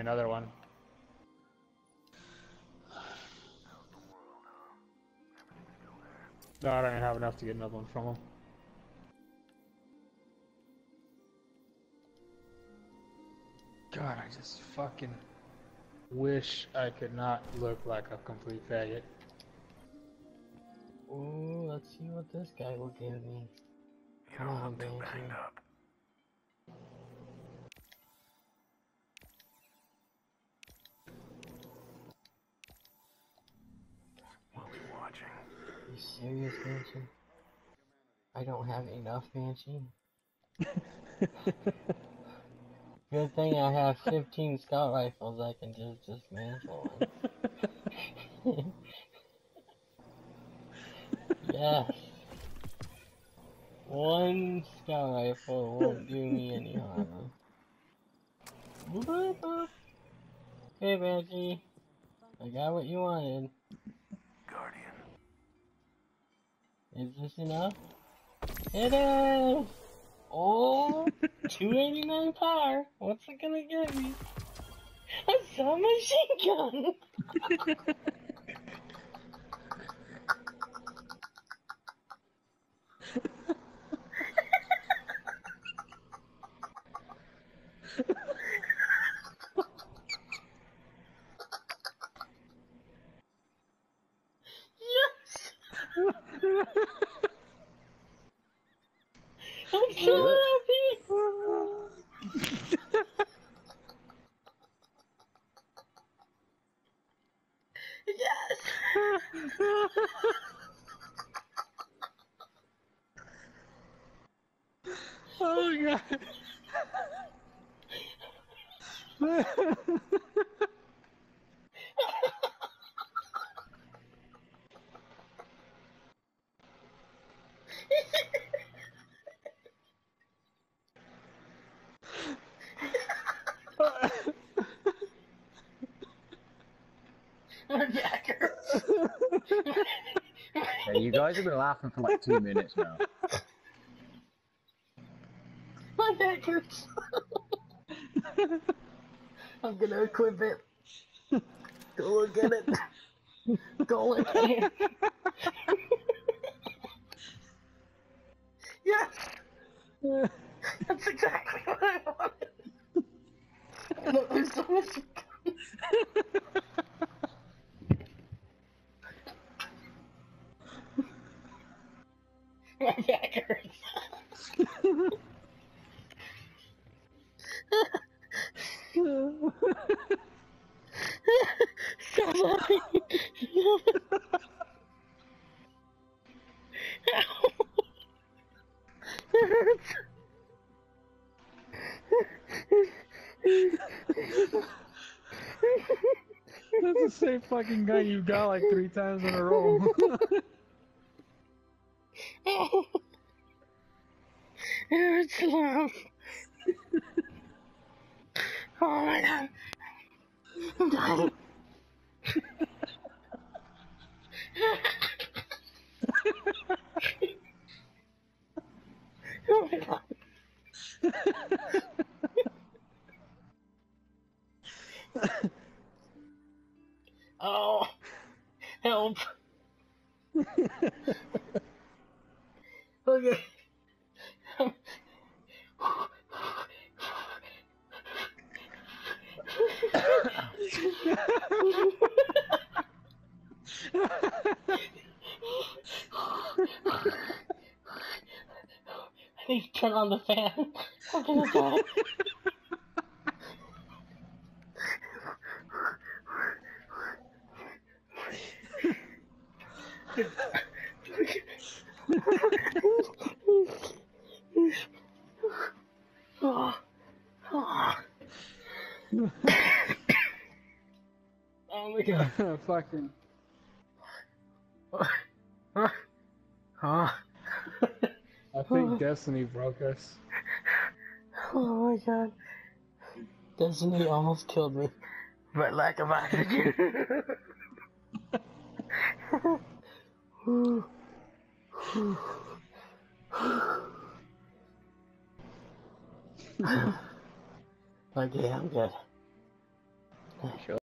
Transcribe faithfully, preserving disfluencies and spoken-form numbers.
Another one. No, I don't even have enough to get another one from him. God, I just fucking wish I could not look like a complete faggot. Ooh, let's see what this guy will give me. Come on, Banshee. Are you serious, Banshee? I don't have enough, Banshee. Good thing I have fifteen scout rifles I can just dismantle them. Yes. One scout rifle won't do me any harm. Boop, boop. Hey, Banshee. I got what you wanted. Guardian. Is this enough? It is! Oh, two eighty-nine power. What's it gonna get me? A submachine gun! Yes! I'm so happy! Yes! Oh god. My back hurts. Yeah, you guys have been laughing for like two minutes now. My back hurts. I'm gonna equip it. Go look at it. Go look at it. Yes! That's exactly what I wanted. Look, there's so much. My back hurts. Stop laughing. It hurts. That's the same fucking gun you got like three times in a row. Oh. It hurts to laugh. Oh my god. I'm dying. Oh my god. Oh, help. Okay. I need to turn on the fan. I'm gonna die. Oh, oh. Oh my god. Fucking. Huh? I think Destiny broke us. Oh my god. Destiny almost killed me. But lack of oxygen. Okay, I'm good. Sure.